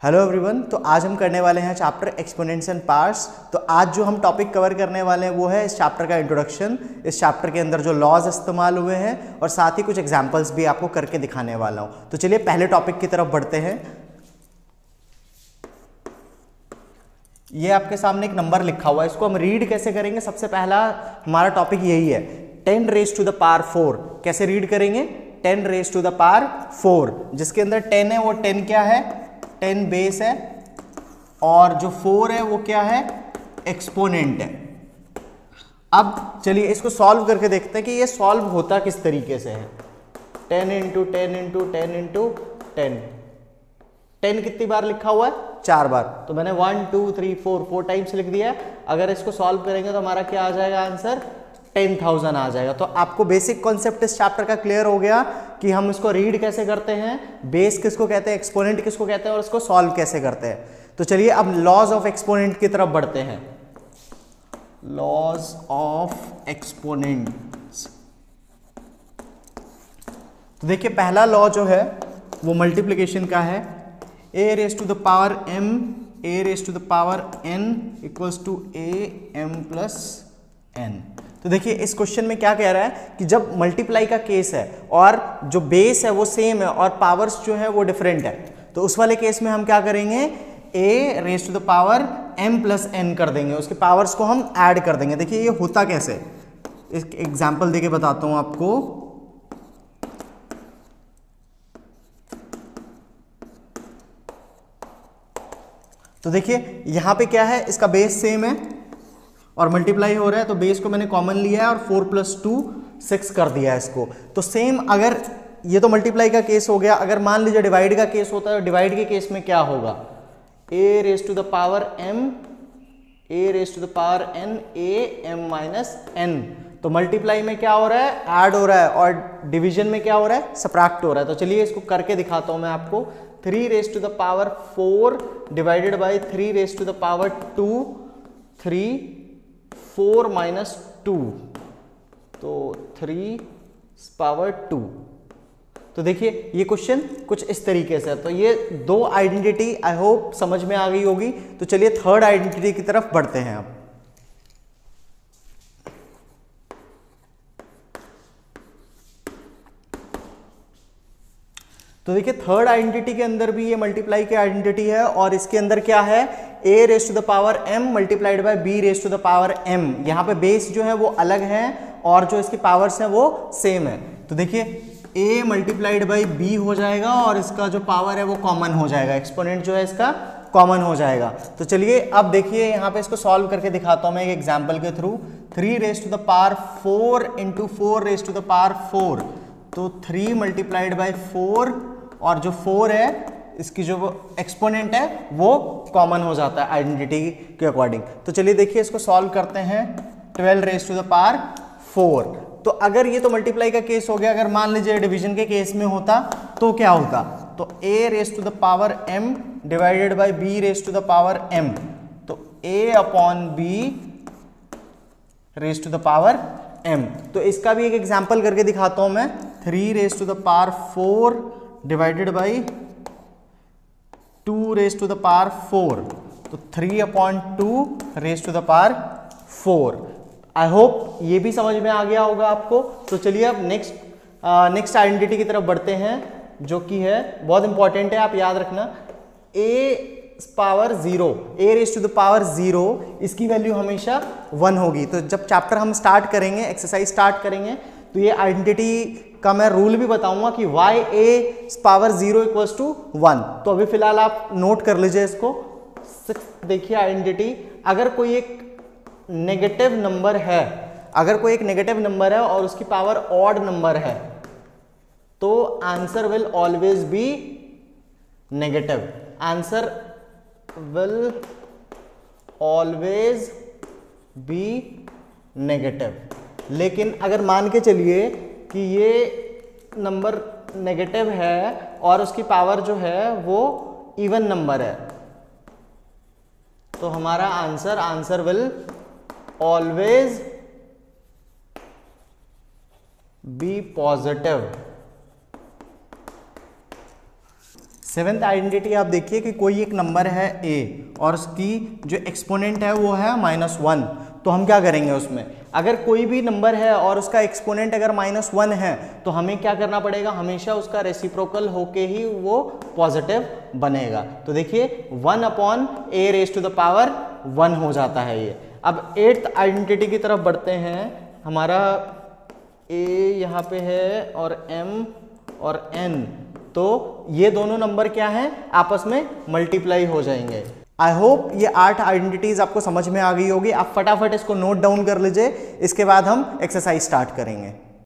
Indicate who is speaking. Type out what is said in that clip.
Speaker 1: Hello everyone. तो आज हम करने वाले हैं चैप्टर एक्सपोनेंट्स एंड पार्ट्स। तो आज जो हम टॉपिक कवर करने वाले हैं वो है इस चैप्टर का इंट्रोडक्शन। इस चैप्टर के अंदर जो लॉज इस्तेमाल हुए हैं और साथ ही कुछ एग्जांपल्स भी आपको करके दिखाने वाला हूं। तो चलिए पहले टॉपिक की तरफ बढ़ते हैं। ये आपके सामने एक नंबर लिखा हुआ है, इसको हम रीड कैसे करेंगे? सबसे पहला हमारा टॉपिक यही है, 10 रेज टू द पावर 4। कैसे रीड करेंगे? 10 रेज टू द पावर 4, जिसके अंदर 10 है वो 10 क्या है? 10 बेस है, और जो 4 है वो क्या है? एक्सपोनेंट है। अब चलिए इसको सॉल्व करके देखते हैं कि ये सॉल्व होता किस तरीके से है। 10 इंटू 10 इंटू 10 इंटू 10। 10 कितनी बार लिखा हुआ है? 4 बार। तो मैंने 1 2 3 4 टाइम्स लिख दिया है। अगर इसको सॉल्व करेंगे तो हमारा क्या आ जाएगा आंसर? 10,000 आ जाएगा। तो आपको बेसिक कॉन्सेप्ट इस चैप्टर का क्लियर हो गया कि हम इसको रीड कैसे करते हैं, बेस किसको कहते हैं, एक्सपोनेंट किसको कहते हैं, और इसको सॉल्व कैसे करते हैं। तो चलिए अब लॉज ऑफ एक्सपोनेंट की तरफ बढ़ते हैं। Laws of exponents. तो देखिए पहला लॉ जो है वो मल्टीप्लिकेशन का है। a raise to the power m, a raise to the power n equals to a m plus n। तो देखिए इस क्वेश्चन में क्या कह रहा है कि जब मल्टीप्लाई का केस है और जो बेस है वो सेम है और पावर्स जो है वो डिफरेंट है, तो उस वाले केस में हम क्या करेंगे? a raise to the power m plus n कर देंगे, उसके पावर्स को हम ऐड कर देंगे। देखिए ये होता कैसे, एक एग्जाम्पल देके बताता हूं आपको। तो देखिए यहां पे क्या है, इसका बेस सेम है और मल्टीप्लाई हो रहा है, तो बेस को मैंने कॉमन लिया है और 4 + 2 6 कर दिया है इसको। तो सेम, अगर ये तो मल्टीप्लाई का केस हो गया, अगर मान लीजिए डिवाइड का केस होता है, डिवाइड के केस में क्या होगा? a raise to the power m, a raise to the power n, a m minus n। तो मल्टीप्लाई में क्या हो रहा है? ऐड हो रहा है, और डिवीजन में क्या हो रहा है? सबट्रैक्ट हो रहा है। तो चलिए इसको करके दिखाता हूं मैं आपको। 3 raise to the power 4 divided by 3 raise to the power 2, 3 4 minus 2, तो 3 पावर 2। तो देखिए ये क्वेश्चन कुछ इस तरीके से है। तो ये दो आइडेंटिटी आई होप समझ में आ गई होगी। तो चलिए थर्ड आइडेंटिटी की तरफ बढ़ते हैं अब। तो देखिए थर्ड आइडेंटिटी के अंदर भी ये मल्टीप्लाई की आइडेंटिटी है, और इसके अंदर क्या है? a raise to the power m multiplied by b raise to the power m। यहाँ पे बेस जो है वो अलग है और जो इसकी पावर्स हैं वो सेम है। तो देखिए a मल्टीप्लाइड बाई b हो जाएगा और इसका जो पावर है वो कॉमन हो जाएगा, एक्सपोनेंट जो है इसका कॉमन हो जाएगा। तो चलिए अब देखिए यहाँ पे इसको सॉल्व करके दिखाता हूँ मैं एक एग्जाम्पल के through. 3 raise to the power 4 into 4 raise to the power 4, तो 3 मल्टीप्लाइड बाई 4, और जो 4 है इसकी जो एक्सपोनेंट है वो कॉमन हो जाता है आइडेंटिटी के अकॉर्डिंग। तो चलिए देखिए इसको सॉल्व करते हैं। 12 रेज टू द पावर 4। तो अगर ये तो मल्टीप्लाई का केस हो गया, अगर मान लीजिए डिवीजन के केस में होता तो क्या होता? तो a raise to the power m divided by b raise to the power m, तो a upon b raise to the power m। तो इसका भी एक एग्जाम्पल करके दिखाता हूं मैं। 3 raise to the power 4 divided by 2 raise to the power 4, तो 3/2 raise to the power 4। I hope ये भी समझ में आ गया होगा आपको। तो चलिए अब नेक्स्ट आइडेंटिटी की तरफ बढ़ते हैं, जो कि है बहुत इंपॉर्टेंट है, आप याद रखना। a power 0, a raise to the power 0, इसकी वैल्यू हमेशा 1 होगी। तो जब चैप्टर हम स्टार्ट करेंगे, एक्सरसाइज स्टार्ट करेंगे, तो ये आइडेंटिटी का मैं रूल भी बताऊंगा कि y a power 0 equals to 1। तो अभी फिलहाल आप नोट कर लीजिए इसको। देखिए आइडेंटिटी, अगर कोई एक नेगेटिव नंबर है, अगर कोई एक नेगेटिव नंबर है और उसकी पावर ऑड नंबर है, तो answer will always be negative. Answer will always be negative. लेकिन अगर मान के चलिए कि ये नंबर नेगेटिव है और उसकी पावर जो है वो इवन नंबर है, तो हमारा answer will always be positive. Seventh identity आप देखिए कि कोई एक नंबर है a और उसकी जो एक्सपोनेंट है वो है -1, तो हम क्या करेंगे उसमें, अगर कोई भी नंबर है और उसका एक्सपोनेंट अगर -1 है तो हमें क्या करना पड़ेगा, हमेशा उसका रेसिप्रोकल होके ही वो पॉजिटिव बनेगा। तो देखिए 1/a⁴ हो जाता है ये। अब 8th आइडेंटिटी की तरफ बढ़ते हैं। हमारा a यहाँ पे है और m और n, तो ये दोनों नंबर क्या हैं, आपस में मल्टीप्लाई हो जाएंगे। आई होप ये 8 आइडेंटिटीज आपको समझ में आ गई होगी। आप फटाफट इसको नोट डाउन कर लीजिए, इसके बाद हम एक्सरसाइज स्टार्ट करेंगे।